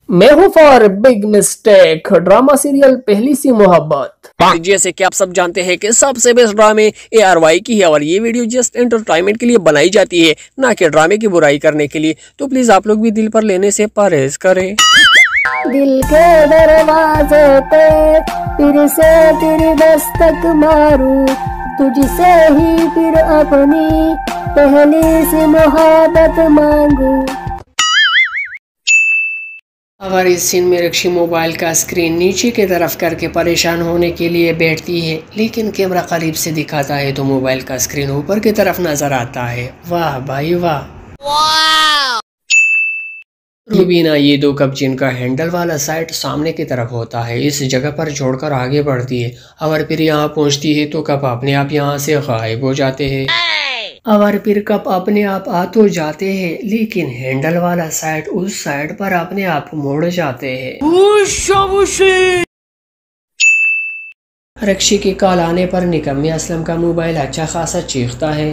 मैं हूँ for big mistake drama serial पहली सी मोहब्बत। जैसे कि आप सब जानते हैं कि सबसे बेस्ट ड्रामे ARY की है और ये वीडियो जस्ट एंटरटेनमेंट के लिए बनाई जाती है, ना कि ड्रामे की बुराई करने के लिए। तो प्लीज आप लोग भी दिल पर लेने से परहेज करें। दिल के दरवाजे पे फिर से तेरी दस्तक मारूं, तुझसे ही फिर अपनी पहली सी मोहब्बत मांगू। अगर इस सीन में रक्षी मोबाइल का स्क्रीन नीचे की तरफ करके परेशान होने के लिए बैठती है, लेकिन कैमरा करीब से दिखाता है तो मोबाइल का स्क्रीन ऊपर की तरफ नजर आता है। वाह भाई वाह। रूबीना ये दो कप जिनका हैंडल वाला साइड सामने की तरफ होता है, इस जगह पर छोड़कर आगे बढ़ती है। और फिर यहाँ पहुँचती है तो कप अपने आप यहाँ से गायब हो जाते हैं। और फिर कप अपने आप आ तो जाते हैं, लेकिन हैंडल वाला साइड उस साइड पर अपने आप मुड़ जाते हैं। रक्षी के कॉल आने पर निकम्मे असलम का मोबाइल अच्छा खासा चीखता है,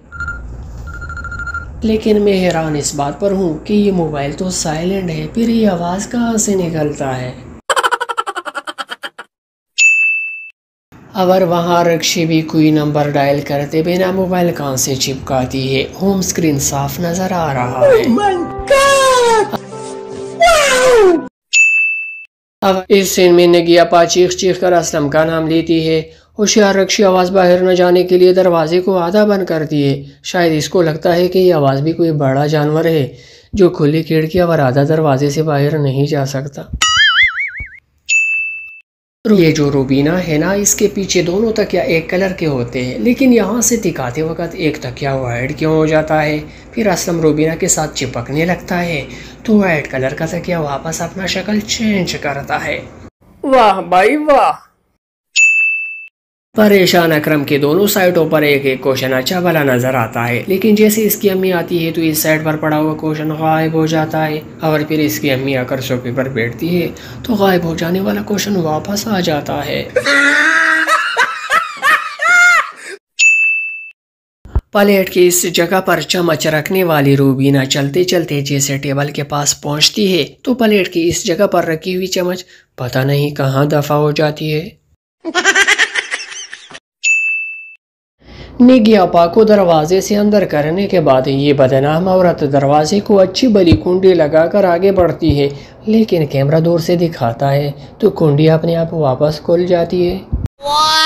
लेकिन मैं हैरान इस बात पर हूँ कि ये मोबाइल तो साइलेंट है, फिर ये आवाज कहाँ से निकलता है। अगर वहाँ रक्षी भी कोई नंबर डायल करते बिना मोबाइल कान से चिपकाती है। होम स्क्रीन साफ नजर आ रहा है। अब इस सीन में नगिया पा चीख चीख कर असलम का नाम लेती है। होशियार रक्षी आवाज़ बाहर न जाने के लिए दरवाजे को आधा बंद करती है। शायद इसको लगता है कि यह आवाज़ भी कोई बड़ा जानवर है जो खुली खिड़कियां और आधा दरवाजे से बाहर नहीं जा सकता। ये जो रूबीना है ना, इसके पीछे दोनों तकिया एक कलर के होते हैं, लेकिन यहाँ से दिखाते वक्त एक तकिया वाइट क्यों हो जाता है। फिर असलम रूबीना के साथ चिपकने लगता है तो वाइट कलर का तकिया वापस अपना शक्ल चेंज करता है। वाह भाई वाह। परेशान अकरम के दोनों साइडों पर एक एक क्वेश्चन अच्छा भला नजर आता है, लेकिन जैसे इसकी अम्मी आती है तो इस साइड पर पड़ा हुआ क्वेश्चन गायब हो जाता है। और फिर इसकी अम्मी आकर सोफे पर बैठती है तो गायब हो जाने वाला क्वेश्चन वापस आ जाता है। प्लेट की इस जगह पर चम्मच रखने वाली रूबीना चलते चलते जैसे टेबल के पास पहुंचती है तो प्लेट की इस जगह पर रखी हुई चम्मच पता नहीं कहाँ दफा हो जाती है। निगिया पा को दरवाजे से अंदर करने के बाद ये बदनाम औरत दरवाजे को अच्छी बड़ी कुंडी लगाकर आगे बढ़ती है, लेकिन कैमरा दूर से दिखाता है तो कुंडी अपने आप वापस खुल जाती है।